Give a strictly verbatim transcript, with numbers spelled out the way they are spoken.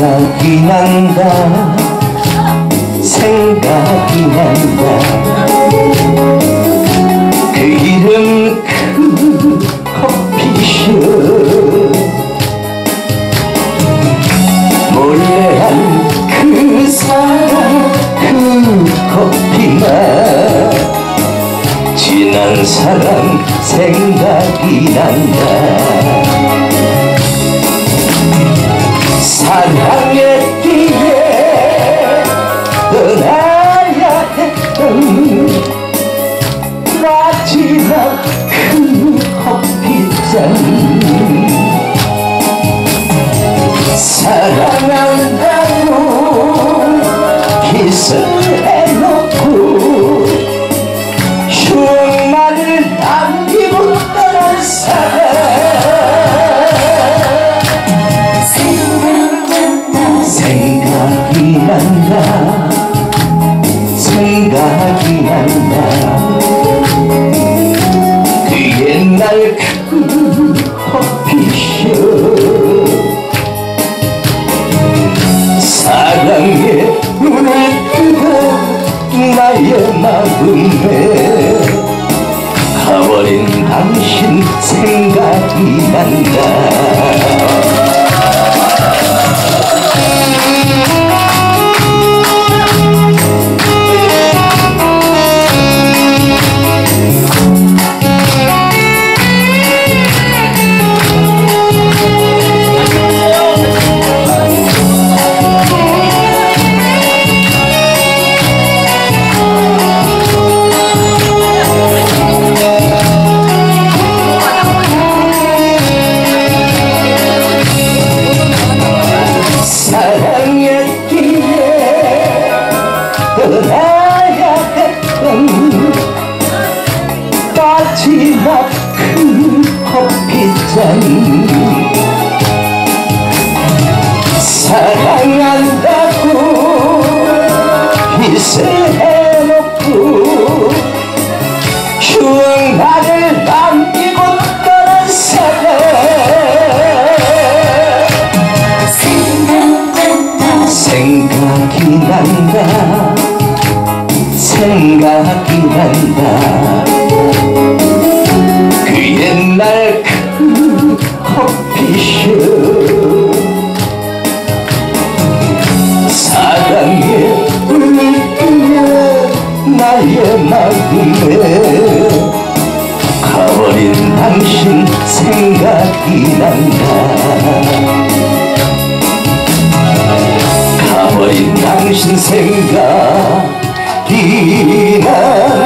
생각이 난다 생각이 난다 그 이름 그 커피숍 몰래 한 그 사람 그 커피맛 지난 사람 생각이 난다 사랑했기에 떠나야 했던 마지막 그 커피잔 사랑한다고 기술해놓고 추억만을 남기고 떠난 사람 생각이 난다 생각이 난다 그 옛날 그 커피숍 사랑에 눈을 뜨고 나의 마음에 가버린 당신 생각이 난다 떠나야 했던 마지막 그 커피잔 사랑한다고 희생해놓고 추억만을 남기고 떠난 사람 생각이 난다 생각이 난다 그 옛날 그 커피숍 사랑에 불을 끄며 나의 마음에 가버린 당신 생각이 난다 가버린 당신 생각이 난다